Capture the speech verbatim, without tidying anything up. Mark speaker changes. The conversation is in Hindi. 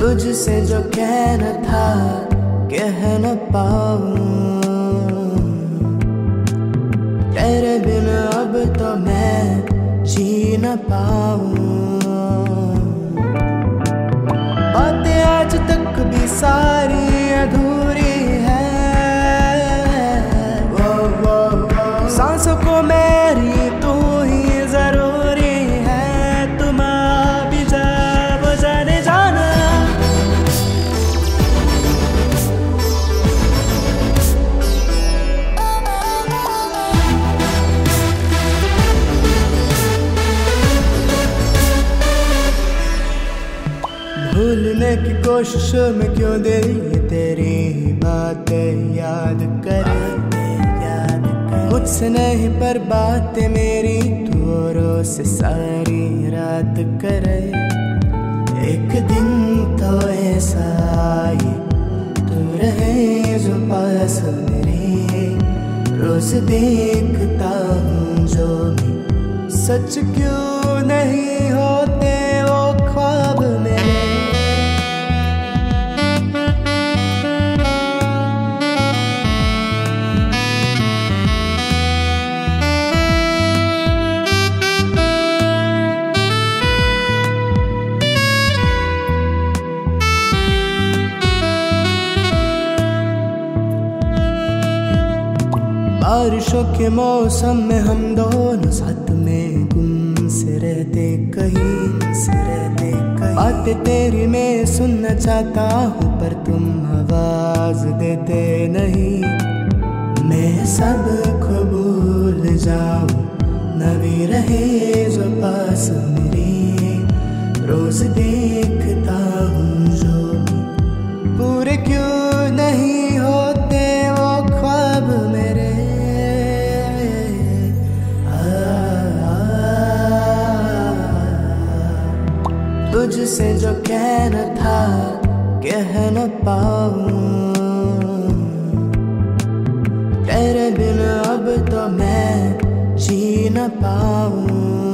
Speaker 1: तुझसे जो कहना था कह न पाऊं, तेरे बिन अब तो मैं जी न पाऊं। बातें आज तक भी सारी अधूरी है, वो वो वो सांसों को मेरी तू ही जरूरी है। तुम आ भी जाओ जाने जाना, भूलने की कोशिश में क्यों दिल ये तेरी बातें याद करे, याद करे। मुझसे नहीं पर बातें मेरी तू औरों से सारी रात करे। एक दिन तो ऐसा आए तू रहे जो पास मेरे, रोज देखता हूँ जो भी सच क्यों नहीं होते वो ख्वाब मेरे। बारिशों के मौसम में हम दोनों साथ में गुम से रहते, कहीं से रहते कहीं। बातें तेरी मैं सुनना चाहता हूँ पर तुम आवाज देते नहीं। मैं सब को भूल जाऊँ न भी रहे जो पास मेरे, रोज देखता हूँ जो भी पूरे क्यों नहीं होते वो ख्वाब मेरे। तुझसे जो कहना था कह न पाऊं, तेरे बिन अब तो मैं जी न पाऊं।